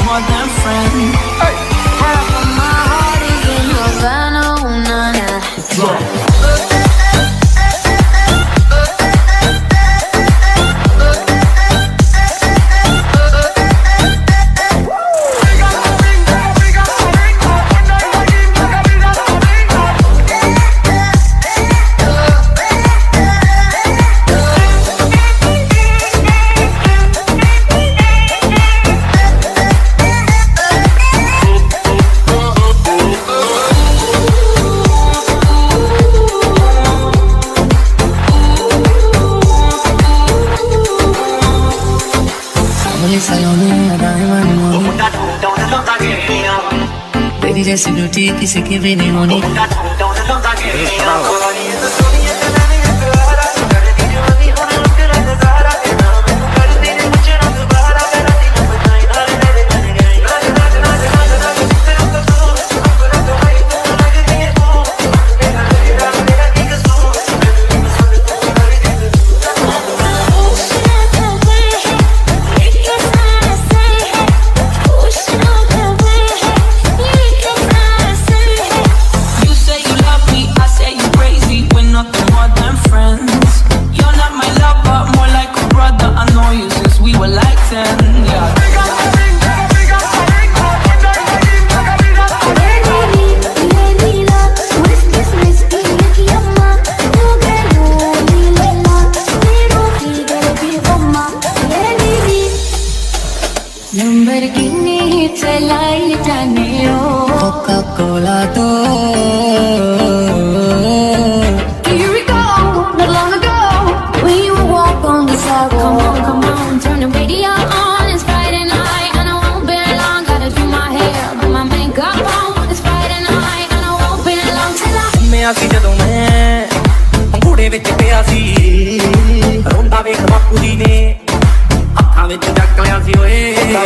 more than friends. Half of my heart is in Havana, ooh, nah, nah. तेरी जैसी beauty किसी की भी नहीं होनी। Lamborghini चलाई जाने ओ Coca-Cola तो Here we go, not long ago when you walk on the sidewalk. Come on, turn the radio on. It's Friday night and I won't be long. Gotta do my hair, put my makeup on. It's Friday night and I won't be long till I मैं आसी जदों मैं बूढ़े विच पिया सी रोंदा वेख बापू जी ने अखां विच जग लिया सी ओए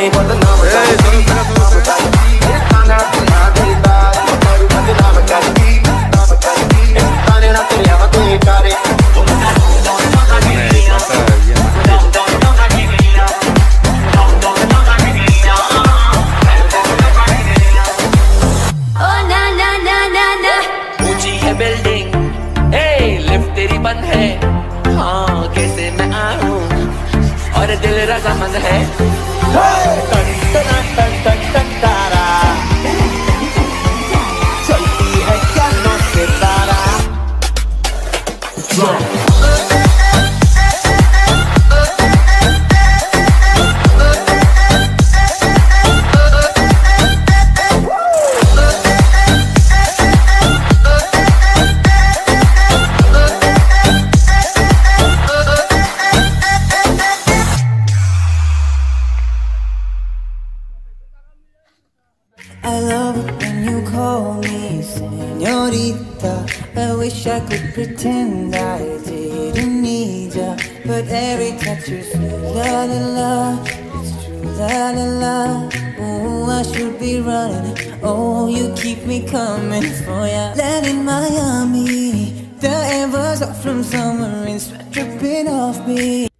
बिल्डिंग लिफ्ट तेरी बंद है हाँ कैसे मैं आऊं और दिल रजामंद है चलती है क्या नो से तारा I love it when you call me señorita. I wish I could pretend I didn't need ya, but every touch you say la la la, it's true la la la. Oh, I should be running. Oh, you keep me coming for ya. Land in Miami, the air was off from summer rain, sweat dripping off me.